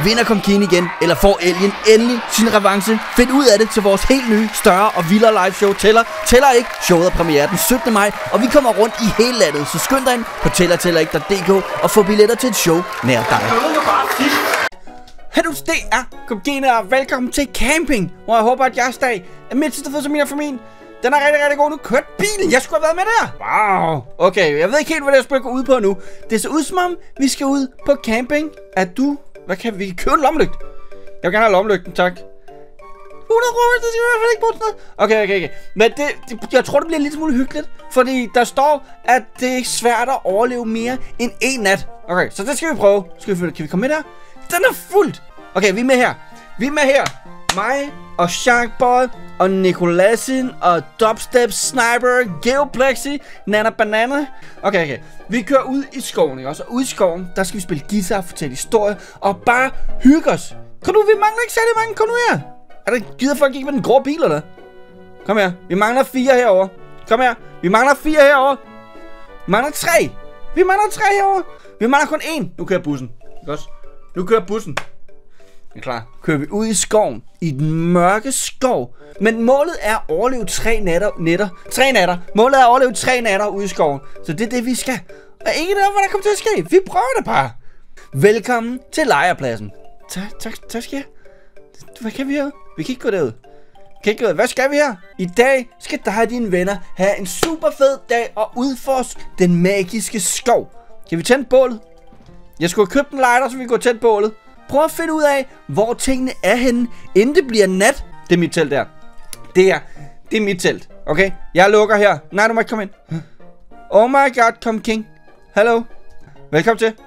Vinder Comkeen igen, eller får Alien endelig sin revanche? Find ud af det til vores helt nye, større og vildere live show Tæller ikke. Showet er premiere den 17. maj, og vi kommer rundt i hele landet, så skynd dig ind på tællerik.dk og få billetter til et show nær dig. Hej du, det er Comkeen, og velkommen til camping, hvor jeg håber, at jeres dag er mindst så fed som min og for min. Den er rigtig, rigtig god. Nu kørte bilen. Jeg skulle have været med der. Wow. Okay, jeg ved ikke helt, hvad det er, jeg skal gå ud på nu. Det ser ud som om, vi skal ud på camping. Er du... Hvad kan vi? Vi kan købe en lommelygt. Jeg vil gerne have lommelygten, tak. 100 kroner, det skal vi i hvert fald ikke bruge sådan noget. Okay. Men jeg tror, det bliver en lille smule hyggeligt. Fordi der står, at det er ikke svært at overleve mere end en nat. Okay, så det skal vi prøve. Kan vi komme med der? Den er fuldt. Okay, vi er med her. Mig og Sharkboy og Nicolasin og Dubstep Sniper, Geoplexi, Nana Banana. Okay. Vi kører ud i skoven, ikke også? Og ude i skoven, der skal vi spille guitar, fortælle historie og bare hygge os. Kom nu, vi mangler ikke særlig mange. Kom nu her. Er der gider folk ikke med den grå bil, eller? Kom her. Vi mangler 4 herover. Kom her. Vi mangler 4 herover. Vi mangler 3. Vi mangler 3 herover. Vi mangler kun 1. Nu kører bussen. Ikke også? Nu kører bussen. Er klar? Kører vi ud i skoven. I den mørke skov. Men målet er at overleve 3 natter. Målet er at overleve 3 natter ude i skoven. Så det er det, vi skal. Og ikke noget, hvad der kommer til at ske. Vi prøver det bare. Velkommen til lejrpladsen. Tak skal jeg. Hvad kan vi her? Vi kan ikke gå derud. Hvad skal vi her? I dag skal dig og dine venner have en super fed dag og udforske den magiske skov. Kan vi tænde bålet? Jeg skulle have købt en lighter, så vi kan gå tænde bålet. Prøv at finde ud af, hvor tingene er henne, inden det bliver nat. Det er mit telt der. Det er mit telt. Okay? Jeg lukker her. Nej, du må ikke komme ind. Oh my god, Comkeen. Hallo. Velkommen til.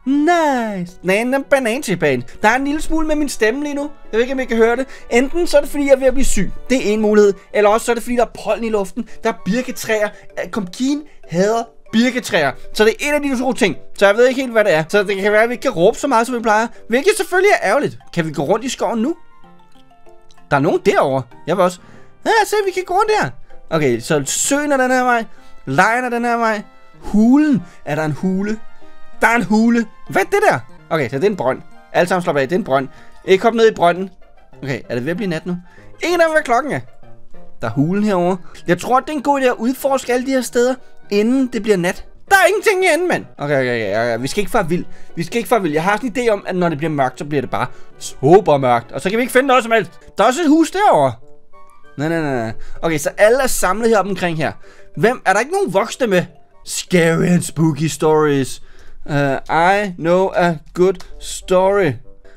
Nice. Bananbane. Der er en lille smule med min stemme lige nu. Jeg ved ikke, om I kan høre det. Enten så er det, fordi jeg er ved at blive syg. Det er en mulighed. Eller også så er det, fordi der er pollen i luften. Der er birketræer. Comkeen hader birketræer. Så det er en af de 2 ting. Så jeg ved ikke helt, hvad det er. Så det kan være, at vi ikke kan råbe så meget, som vi plejer. Hvilket selvfølgelig er ærgerligt. Kan vi gå rundt i skoven nu? Der er nogen derovre. Jeg vil også. Ja, se, vi kan gå rundt der. Okay, så søen er den her vej. Lejren er den her vej. Hulen. Er der en hule? Der er en hule. Hvad er det der? Okay, så det er en brønd. Alle sammen slap af. Det er en brønd. Ikke hop ned i brønden. Okay, er det ved at blive nat nu? Ingen af dem, hvad klokken er. Der er hulen herovre. Jeg tror, det er en god idé at udforske alle de her steder, inden det bliver nat. Der er ingenting herinde, mand. Okay. Vi skal ikke fare vild. Jeg har sådan en idé om, at når det bliver mørkt, så bliver det bare super mørkt. Og så kan vi ikke finde noget som helst. Der er også et hus derovre. Nej. Okay, så alle er samlet heroppe omkring her. Er der ikke nogen voksne med? Scary and spooky stories. I know a good story.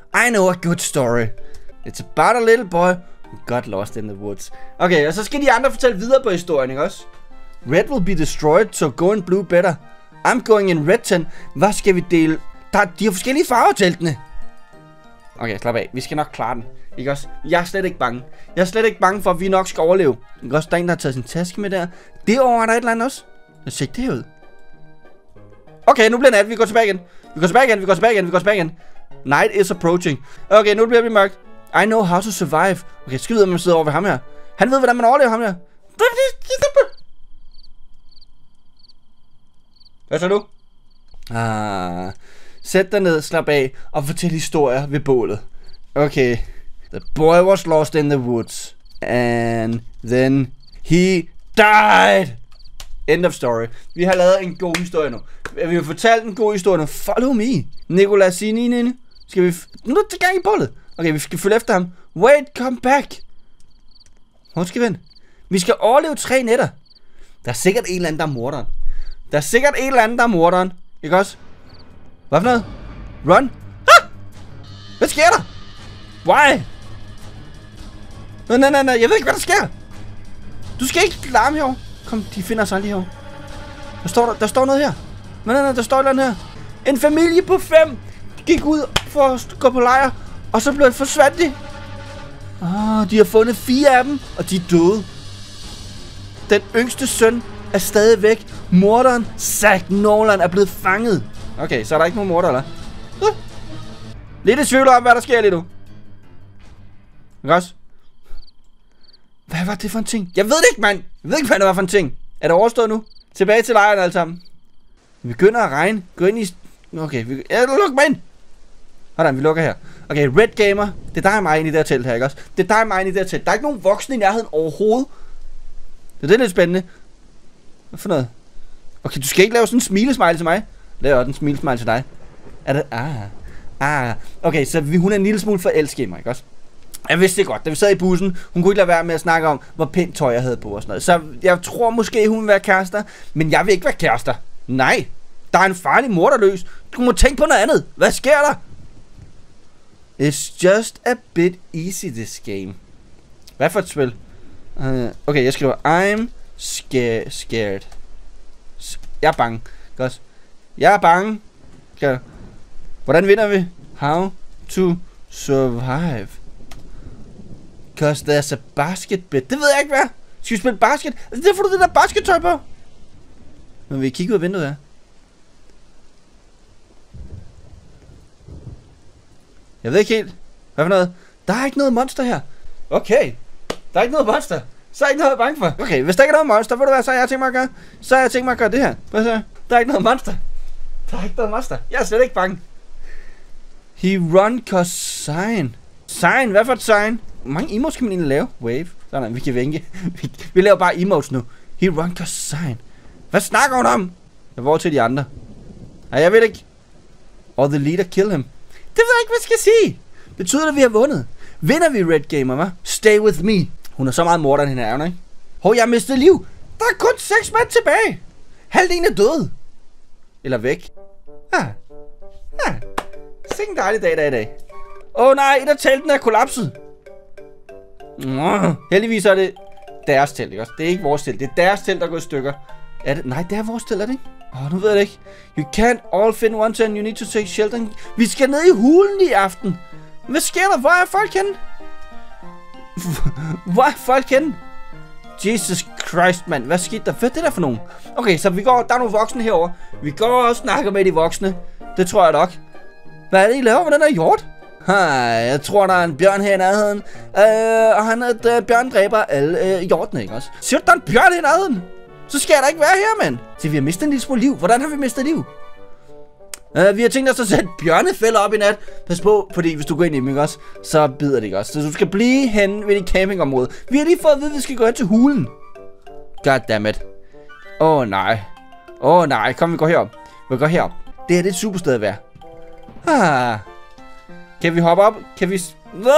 It's about a little boy who got lost in the woods. Okay, og så skal de andre fortælle videre på historien, ikke også? Red will be destroyed, so go in blue better. I'm going in red tent. Hvad skal vi dele? De har forskellige farver, teltene. Okay, slap af. Vi skal nok klare den. Ikke også? Jeg er slet ikke bange. Jeg er slet ikke bange for, at vi nok skal overleve. Ikke også? Der er en, der har taget sin taske med der. Derovre er der et eller andet også. Jeg ser det ud. Okay, nu bliver nat. Vi går tilbage igen. Night is approaching. Okay, nu bliver det mørkt. I know how to survive. Okay, skyd ud, at man sidder over ved ham her. Han ved, hvordan man overlever ham her. Hvad så nu? Sæt dig ned, slap af og fortæl historier ved bålet. Okay. The boy was lost in the woods. And then he died. End of story. Vi har lavet en god historie nu. Vi har fortalt en god historie nu. Follow me. Nicolasin. Skal vi... Nu er det gang i bålet. Okay, vi skal følge efter ham. Wait, come back. Hvor skal vi hen? Vi skal overleve 3 nætter. Der er sikkert en eller anden, der er morderen. Ikke også? Hvad for noget? Run. Ah! Hvad sker der? Why? Nej. Jeg ved ikke, hvad der sker. Du skal ikke larme herovre. Kom, de finder os aldrig herovre. Der står noget her. Nej, der står noget her. En familie på 5 gik ud for at gå på lejr, og så blev det forsvandt de. De har fundet 4 af dem, og de er døde. Den yngste søn er stadig væk. Morderen, Zack Nolan, er blevet fanget. Okay, så er der ikke nogen morder, eller? Lidt i tvivl om, hvad der sker lige nu. Ikke også? Hvad var det for en ting? Jeg ved det ikke, mand. Jeg ved ikke, hvad det var for en ting. Er det overstået nu? Tilbage til lejren alle sammen. Vi begynder at regne. Gå ind i... Okay, luk mig ind. Hvordan, vi lukker her. Okay, Red Gamer. Det er dig og mig inde i det her telt her, ikke også? Det er dig og mig inde i det her telt. Der er ikke nogen voksne i nærheden overhovedet. Det er lidt spændende. Hvad for noget? Okay, du skal ikke lave sådan en smilesmile til mig. Lav også en smilesmile til dig. Er det? Okay, så hun er en lille smule forelsket i mig, ikke også? Jeg vidste det godt, da vi sad i bussen. Hun kunne ikke lade være med at snakke om, hvor pænt tøj jeg havde på og sådan noget. Så jeg tror måske, hun vil være kærester. Men jeg vil ikke være kærester. Nej. Der er en farlig morderløs. Du må tænke på noget andet. Hvad sker der? It's just a bit easy, this game. Hvad for et spil? Okay, jeg skriver I'm scared. Jeg er bange. Godt. Jeg er bange. Okay. Hvordan vinder vi? How to survive. Cause there's a basket bit. Det ved jeg ikke hvad. Skal vi spille basket? Altså, det får du det der baskettøj på. Men vi kigger ud af vinduet her. Jeg ved ikke helt. Hvad for noget? Der er ikke noget monster her. Okay. Der er ikke noget monster. Så er ikke noget bange for. Okay, hvis der ikke er noget monster, ved du hvad, så har jeg tænkt mig at gøre? Så har jeg tænkt mig at gøre det her. Hvad så? Der er ikke noget monster. Der er ikke noget monster. Jeg er slet ikke bange. He run cause sign. Sign? Hvad for et sign? Hvor mange emotes kan man egentlig lave? Wave. Sådan, vi kan vinke. Vi laver bare emotes nu. He run cause sign. Hvad snakker hun om? Jeg var til de andre. Nej, jeg ved ikke. Or the leader kill him. Det ved jeg ikke, hvad jeg skal sige. Betyder det, at vi har vundet? Vinder vi Red Gamer, hva'? Stay with me. Hun er så meget morderen hende her, ikke? Hov, jeg har mistet liv. Der er kun 6 mand tilbage. Halvdelen er død. Eller væk. Sikke en dejlig dag, der i dag. Åh nej, et af teltene er kollapset. Heldigvis er det deres telt, ikke også? Det er ikke vores telt. Det er deres telt, der er gået i stykker. Er det? Nej, det er vores telt, er det ikke? Nu ved jeg det ikke. You can't all fit in one tent. You need to take shelter. Vi skal ned i hulen i aften. Hvad sker der? Hvor er folk henne? Hvor er folk henne? Jesus Christ, mand. Hvad skete der? Hvad er det der for nogen? Okay, så vi går. Der er nogle voksne herovre. Vi går og snakker med de voksne. Det tror jeg nok. Hvad er det, I laver med den her hjort? Jeg tror, der er en bjørn her i nærheden. Og han er bjørn dræber alle hjortene, ikke også? Siger du, der er en bjørn her i nærheden? Så skal jeg da ikke være her, mand. Så vi har mistet en lille smule liv. Hvordan har vi mistet liv? Vi har tænkt os at sætte bjørnefælder op i nat. Pas på, fordi hvis du går ind i dem, ikke også, så bider det ikke også. Så du skal blive hen ved dit campingområde. Vi har lige fået at vide, at vi skal gå hen til hulen. Goddammit. Nej. Nej, kom, vi går herop. Vi går herop. Det her, det er et super sted at være. Kan vi hoppe op? Kan vi...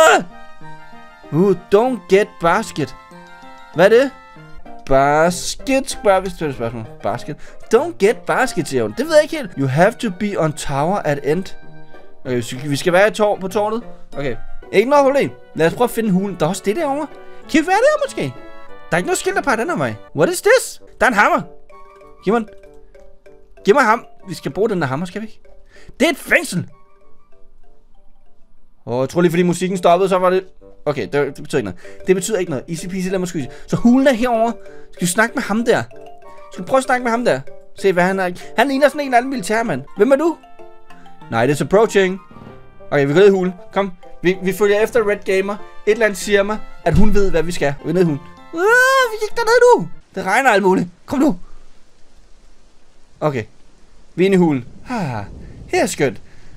Don't get basket. Hvad er det? Basket, spørger vi til spørgsmål. Basket. Don't get basket, siger hun. Det ved jeg ikke helt. You have to be on tower at end. Okay, vi skal være på tårnet. Okay. Ikke noget problem. Lad os prøve at finde hulen. Der er også det derovre. Kan vi være der måske? Der er ikke noget skilt, der peger den her vej. What is this? Der er en hammer. Giv mig ham. Vi skal bruge den der hammer, skal vi ikke? Det er et fængsel. Jeg tror lige, fordi musikken stoppede, så var det... Okay, det betyder ikke noget. Det betyder ikke noget. Easy peasy, lad mig skyde. Så hulen er herovre. Skal vi snakke med ham der? Skal vi prøve at snakke med ham der? Se, hvad han er. Han ligner sådan en anden militærmand. Hvem er du? Nej, det er approaching. Okay, vi går ned i hulen. Kom. Vi følger efter Red Gamer. Et eller andet siger mig, at hun ved, hvad vi skal. Vi er nede i hulen. Vi gik derned nu. Det regner alt muligt. Kom nu. Okay. Vi er inde i hulen. Her er skønt.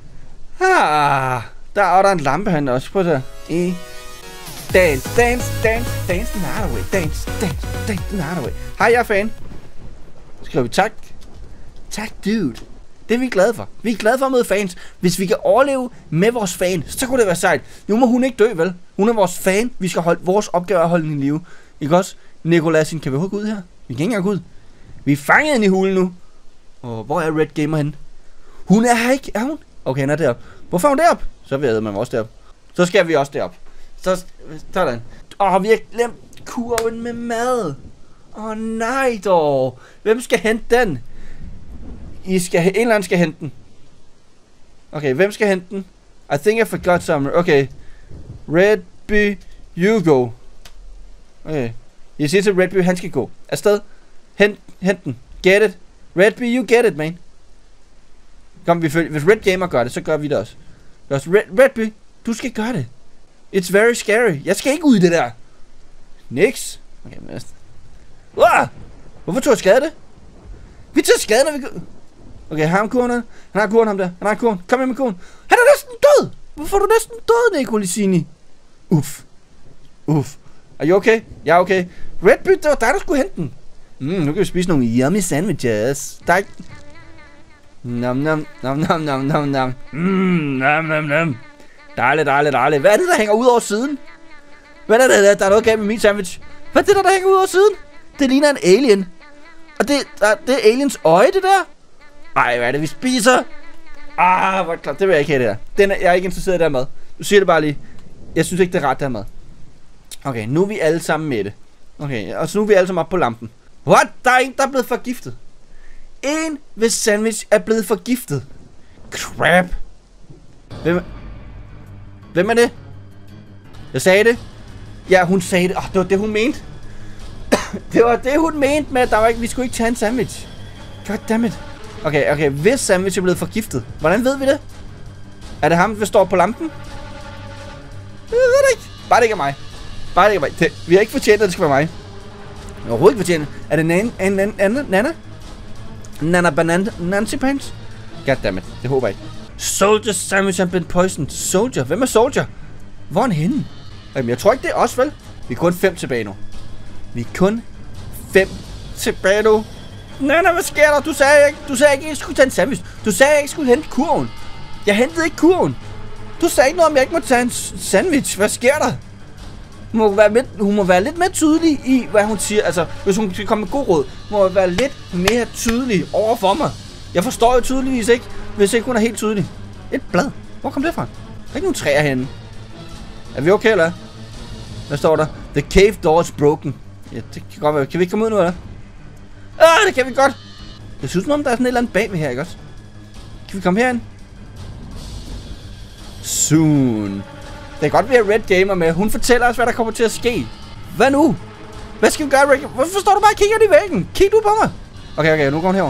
Der er en lampe herinde også. Prøv at se. Dance the night away. Dance the night away. Hej, jeg er fan. Så skriver vi tak. Tak, dude. Det er vi glade for. Vi er glade for at møde fans. Hvis vi kan overleve med vores fan, så kunne det være sejt. Nu må hun ikke dø, vel? Hun er vores fan. Vi skal holde vores opgave at holde hende i live. Ikke også? Nikolasin, kan vi hugge ud her? Vi kan ikke engang gå ud. Vi er fanget ind i hulen nu. Hvor er Red Gamer henne? Hun er her ikke. Er hun? Okay, han er deroppe. Hvorfor er hun deroppe? Så ved jeg, man også deroppe. Så skal vi også deroppe. Sådan. Vi har glemt kurven med mad. Nej dog. Hvem skal hente den? En eller anden skal hente den. Okay, hvem skal hente den? I think I forgot something. Okay. Redby, you go. Okay. Jeg siger til Redby, han skal gå. Afsted. Hent den. Get it. Redby, you get it, man. Kom, hvis Red Gamer gør det, så gør vi det også. Redby, du skal gøre det. It's very scary. Jeg skal ikke ud i det der. Niks. Okay, mest. Hvorfor tog jeg skade det? Vi tager skade, når vi går... Okay, har han kuren? Han har kuren, ham der. Han har kuren. Kom med kurven. Han er næsten død. Hvorfor er du næsten død, Nicolicini? Uff. Er you okay? Ja, okay. Red Byt, det var dig, der skulle hente den. Nu kan vi spise nogle yummy sandwiches. Der er ikke... Nam. Nam. Dejligt. Hvad er det, der hænger ud over siden? Hvad er det, der er noget galt med min sandwich? Hvad er det, der hænger ud over siden? Det ligner en alien. Og det er aliens øje, det der? Ej, hvad er det, vi spiser? Hvor klart. Det vil jeg ikke have, det der. Jeg er ikke interesseret i det her mad. Du siger det bare lige. Jeg synes ikke, det er ret, det her mad. Okay, nu er vi alle sammen med det. Okay, og så nu er vi alle sammen oppe på lampen. What? Der er en, der er blevet forgiftet. En hvis sandwich er blevet forgiftet. Crap. Hvem er det? Jeg sagde det. Ja, hun sagde det. Det var det, hun mente. Det var det, hun mente med, at vi skulle ikke tage en sandwich. Goddammit. Okay, hvis sandwich er blevet forgiftet. Hvordan ved vi det? Er det ham, der står på lampen? Jeg ved det ikke. Bare det ikke er mig. Vi har ikke fortjent, at det skal være mig. Overhovedet ikke fortjent. Er det Nana? Nana Banana Nancy Pants? Goddammit. Det håber jeg ikke. Soldier sandwich have been poisoned. Soldier? Hvem er Soldier? Hvor er han henne? Jamen, jeg tror ikke, det er os, vel? Vi er kun 5 tilbage nu. Nana, hvad sker der? Du sagde ikke, at jeg skulle tage en sandwich. Du sagde, at jeg ikke skulle hente kurven. Jeg hentede ikke kurven. Du sagde ikke noget om, jeg ikke må tage en sandwich. Hvad sker der? Hun må være lidt mere tydelig i, hvad hun siger. Altså, hvis hun skal komme med god råd, må hun være lidt mere tydelig over for mig. Jeg forstår jo tydeligvis ikke, hvis ikke hun er helt tydelig. Et blad. Hvor kom det fra? Der er ikke nogen træer herinde. Er vi okay, eller hvad står der? The cave door is broken. Ja, det kan godt være. Kan vi ikke komme ud nu, eller? Det kan vi godt. Jeg synes, om der er sådan et eller andet bagved her, ikke også? Kan vi komme herind? Soon. Det kan godt være Red Gamer med. Hun fortæller os, hvad der kommer til at ske. Hvad nu? Hvad skal vi gøre, Red Gamer? Hvorfor står du bare og kigger i væggen? Kig du på mig. Okay, nu går hun herover.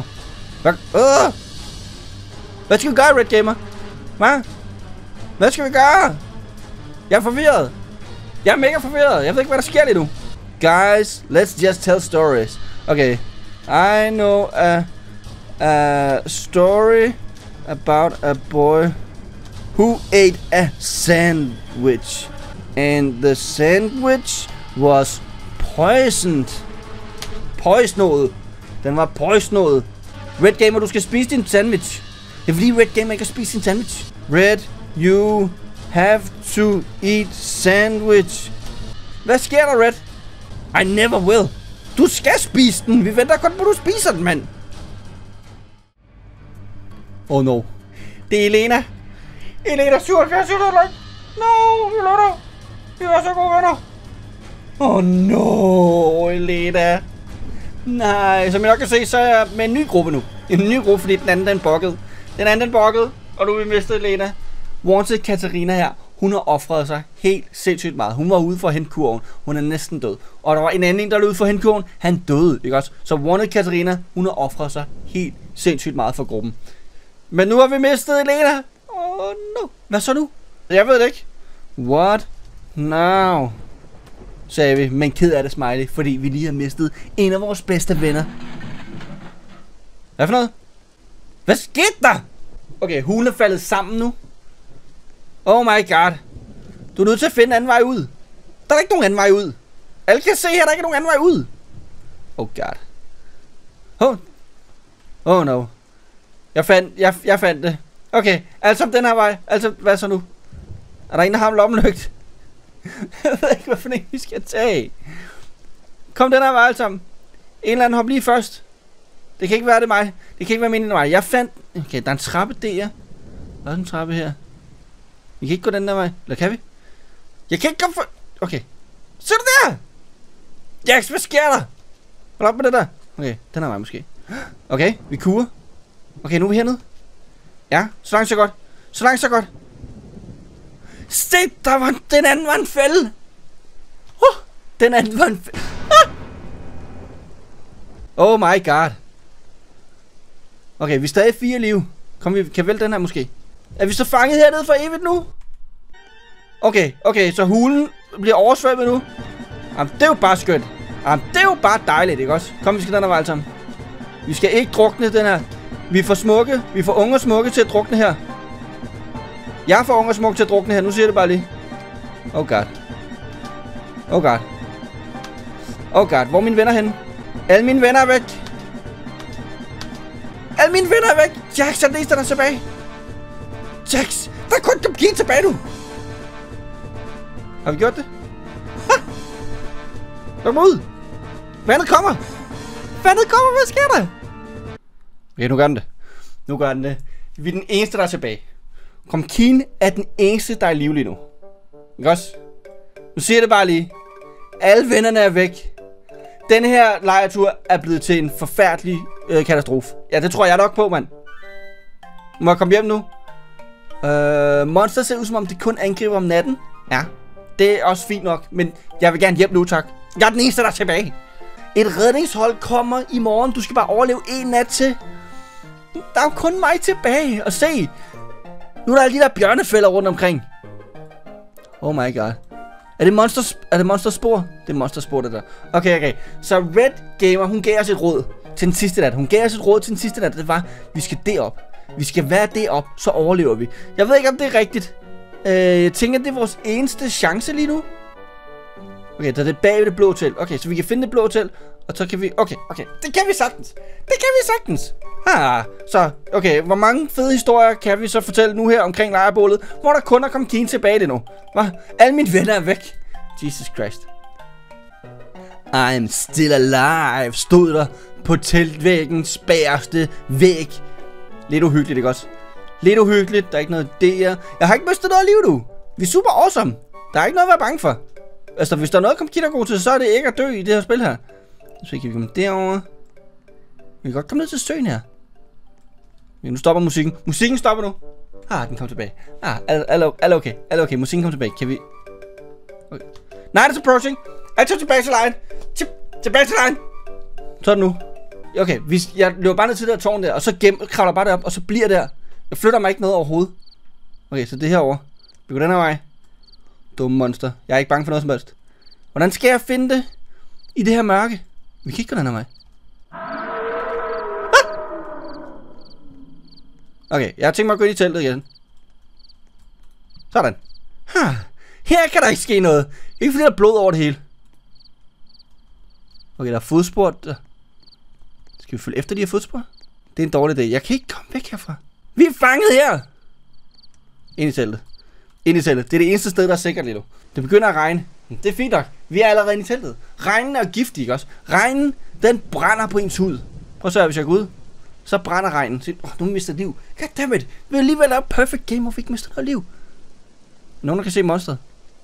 Hvad skal vi gøre, Red Gamer? Hvad skal vi gøre? Jeg er forvirret. Jeg er mega forvirret. Jeg ved ikke, hvad der sker lige nu. Guys, let's just tell stories. Okay. I know a story about a boy who ate a sandwich. And the sandwich was poisoned. Poisoned. Den var poisoned. Red Gamer, du skal spise din sandwich. Det er fordi Red Gamer ikke kan spise sin sandwich. Red, you have to eat sandwich. Hvad sker der, Red? I never will. Du skal spise den. Vi venter kun på, at du spiser den, mand. Oh no. Det er Elena. Elena 77. No, vi lutter. Vi er så gode venner. Oh no, Elena. Nej, som I nok kan se, så er jeg med en ny gruppe nu. En ny gruppe, fordi den anden, den buggede. Og nu er vi mistet Elena. Wanted Katarina her. Hun har offret sig helt sindssygt meget. Hun var ude for at hente kurven. Hun er næsten død. Og der var en anden, der var ude for at hente kurven. Han døde, ikke også? Så Wanted Katarina, hun har offret sig helt sindssygt meget for gruppen. Men nu har vi mistet Elena. No. Hvad så nu? Jeg ved det ikke. What now? Sagde vi, men ked af det, smiley, fordi vi lige har mistet en af vores bedste venner. Hvad for noget? Hvad skete der? Okay, hulen er faldet sammen nu. Oh my god. Du er nødt til at finde en anden vej ud. Der er ikke nogen anden vej ud. Alle kan se her, der er ikke nogen anden vej ud. Oh god. Oh no. Jeg fandt det. Okay, altså den her vej. Altså, hvad så nu? Er der en, der har en lommelygte? Jeg ved ikke, hvad for en vi skal tage. Kom den her vej alle sammen. En eller anden hop lige først. Det kan ikke være det mig. Det kan ikke være meningen af mig. Jeg fandt... Okay, der er en trappe der. Der er en trappe her. Vi kan ikke gå den der vej. Eller kan vi? Jeg kan ikke komme for... Okay. Se du der! Jax, hvad sker der? Hold op med det der. Okay, den her vej måske. Okay, vi kurer. Okay, nu er vi hernede. Ja, så langt så godt. Så langt så godt. Se, den anden var en fælde. Den anden var en fælde. Oh my god. Okay, vi er stadig 4 liv. Kom, vi kan vælge den her måske. Er vi så fanget hernede for evigt nu? Okay, så hulen bliver oversvømmet nu. Jamen, det er jo bare skønt. Jamen, det er jo bare dejligt, ikke også? Kom, vi skal den her vej alle sammen. Vi skal ikke drukne den her. Vi er for smukke. Vi er for unge og smukke til at drukne her. Jeg er for ung og smuk til at drukne her. Nu siger jeg det bare lige. Oh god. Oh god. Oh god. Hvor er mine venner henne? Alle mine venner er væk. Alle mine venner er væk. Jax er den eneste, der er tilbage. Jax. Der er kun Comkeen tilbage nu. Har vi gjort det? Ha! Luk mig ud. Vandet kommer. Vandet kommer. Hvad sker der? Okay, nu gør den det. Nu gør den det. Vi er den eneste, der er tilbage. Comkeen er den eneste, der er i live lige nu. Ikke også? Nu siger jeg det bare lige. Alle vennerne er væk. Den her lejretur er blevet til en forfærdelig katastrofe. Ja, det tror jeg nok på, mand. Må jeg komme hjem nu? Monster ser ud som om det kun angriber om natten. Ja, det er også fint nok. Men jeg vil gerne hjem nu, tak. Jeg er den eneste, der er tilbage. Et redningshold kommer i morgen. Du skal bare overleve en nat til. Der er jo kun mig tilbage. Og se. Nu er der alle de der bjørnefælder rundt omkring. Oh my god. Er det monsterspor? Det er monsterspor, det der. Okay. Så Red Gamer, hun gav os et råd til den sidste nat. Det var, vi skal derop. Vi skal være derop, så overlever vi. Jeg ved ikke, om det er rigtigt. Jeg tænker, det er vores eneste chance lige nu. Okay, så det er bag ved det blå telt. Okay, så vi kan finde det blå telt. Og så kan vi... Okay. Det kan vi sagtens. Så, okay. Hvor mange fede historier kan vi så fortælle nu her omkring lejrebålet, hvor der kun er Comkeen tilbage det nu? Hva? Alle mine venner er væk. Jesus Christ. I'm still alive, stod der på teltvæggens bagerste væg. Lidt uhyggeligt, ikke også? Lidt uhyggeligt, der er ikke noget der. Jeg har ikke mistet noget liv, du. Vi er super awesome. Der er ikke noget at være bange for. Altså, hvis der er noget, Comkeen er god til, så er det ikke at dø i det her spil her. Så kan vi komme derover. Vi kan godt komme ned til søen her. Okay, nu stopper musikken. Musikken stopper nu. Den kom tilbage. Alle okay. Musikken kom tilbage. Kan vi... Okay. Night is approaching. Jeg tager tilbage til lejen. Tilbage til lejen. Så er det nu. Okay, jeg løber bare ned til det der tårn der, og så kravler bare derop, og så bliver der. Jeg flytter mig ikke noget overhovedet. Okay, så det herovre. Vi går den her vej. Dumme monster. Jeg er ikke bange for noget som helst. Hvordan skal jeg finde det i det her mørke? Vi kan ikke gå den her vej. Okay, jeg har tænkt mig at gå ind i teltet igen. Sådan. Her kan der ikke ske noget. Ikke fordi der er blod over det hele. Okay, der er fodspor. Skal vi følge efter de her fodspor? Det er en dårlig idé. Jeg kan ikke komme væk herfra. Vi er fanget her. Ind i teltet. Det er det eneste sted, der er sikkert lige nu. Det begynder at regne. Det er fint nok. Vi er allerede inde i teltet. Regnen er giftig, ikke også? Regnen, den brænder på ens hud. Prøv at se, hvis jeg går ud. Så brænder regnen. Nu mister liv. Goddammit. Vi har alligevel lavet perfect game, hvor vi ikke mister noget liv. Nogen, der kan se monsteret?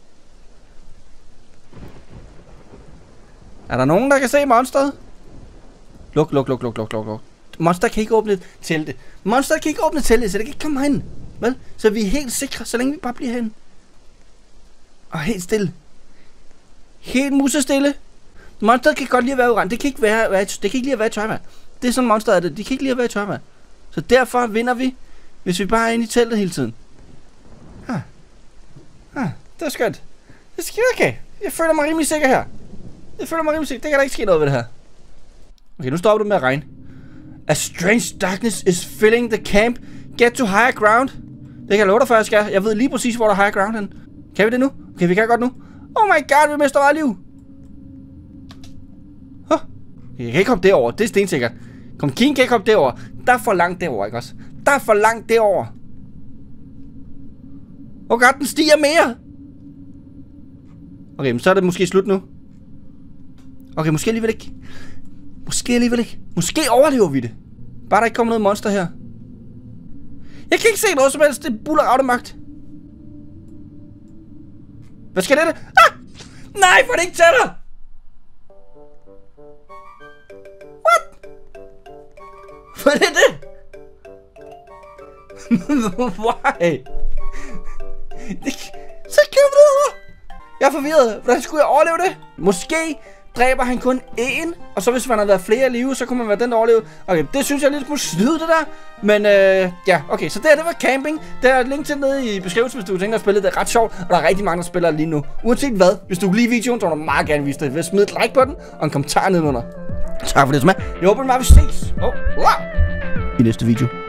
Er der nogen, der kan se monsteret? Luk. Monster kan ikke åbne teltet. Så det kan ikke komme hen. Vel? Så vi er helt sikre, så længe vi bare bliver hen. Og helt stille. Helt musestille. Monsteret kan godt lige være uran. Det kan ikke lige være i tørvejr. Det er sådan monster er det. De kan ikke lige være i tørvejr. Så derfor vinder vi, hvis vi bare er inde i teltet hele tiden. Det er skønt. Det er skønt, okay. Jeg føler mig rimelig sikker her. Det kan der ikke ske noget ved det her. Okay, nu stopper du med at regne. A strange darkness is filling the camp. Get to higher ground. Det kan jeg love dig for, jeg skal. Jeg ved lige præcis, hvor der er higher ground hen. Kan vi det nu? Okay, vi kan godt nu. Oh my god, vi mister meget liv. Jeg kan ikke hoppe derover. Det er stensikkert. Comkeen kan ikke hoppe derover. Der er for langt derover, ikke også? Der er for langt derover. Oh god, den stiger mere. Okay, men så er det måske slut nu. Okay, måske alligevel ikke. Måske overlever vi det. Bare der ikke kommer noget monster her. Jeg kan ikke se noget som helst. Det buller aftemagt. Hvad skal det? Nej, for det ikke tæller. What? Hvad er det? Why? Så kan vi det. Jeg er forvirret. Hvordan skulle jeg overleve det? Måske dræber han kun én, og så hvis man har været flere i live, så kunne man være den, der overleve. Okay, det synes jeg er lidt smule snyde, det der. Men ja, okay, så det var camping. Der er et link til nede i beskrivelsen, hvis du tænker at spille. Det er ret sjovt, og der er rigtig mange, der spiller lige nu. Uanset hvad, hvis du kan lide videoen, så må du meget gerne vise det. Smid et like på den, og en kommentar nedenunder. Tak for det, som er. Jeg håber, at vi ses. I næste video.